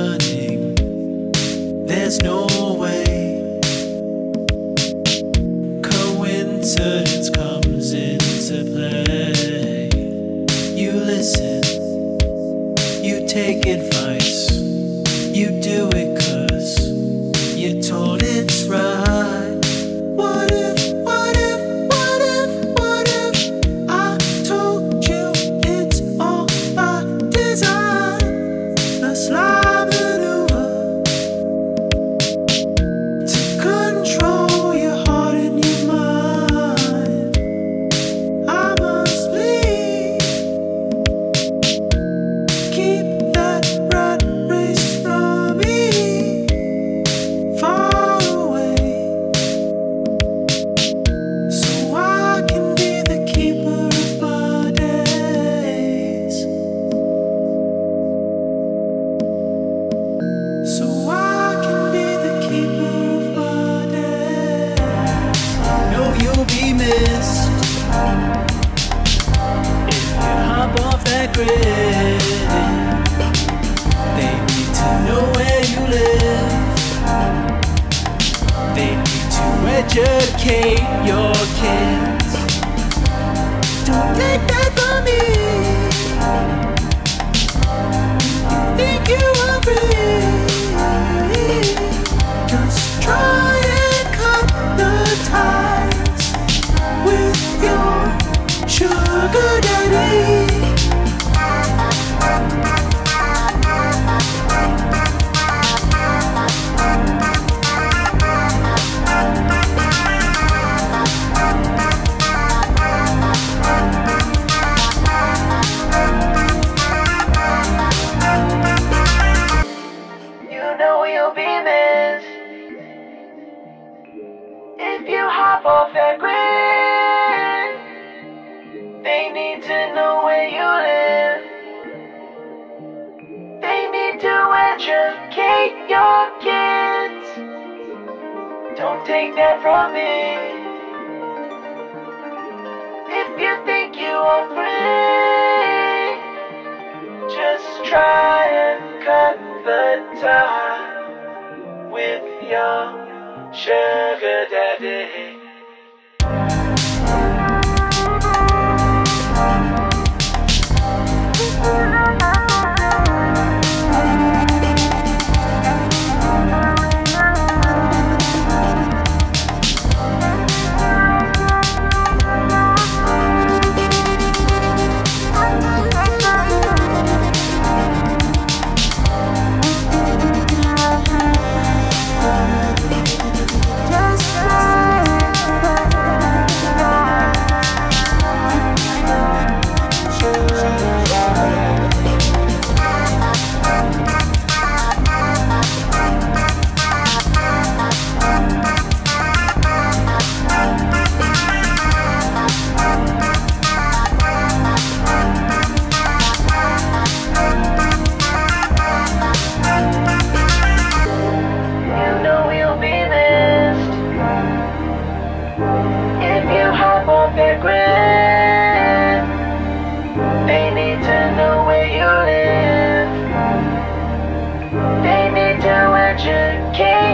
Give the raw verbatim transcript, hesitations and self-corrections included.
running. There's no way. Coincidence comes into play. You listen, you take advice, you do it 'cause you're told it's right. What if, what if, what if, what if I told you it's all by design? A sly maneuver to control your heart and your mind. I must bleed. Keep that rat race from me far away, so I can be the keeper of my days. So I can be the keeper of my days. Know you'll be missed if you hop off that grid. They need to know where you live. They need to educate your kids. Don't take that from me. You think you are free? Just try and cut the ties with your sugar daddy. You know you'll be missed if you hop off that grid. They need to know where you live. They need to educate your kids. Don't take that from me. If you think you are free, just try and cut the tie with your sugar daddy. They need to know where you live. They need to educate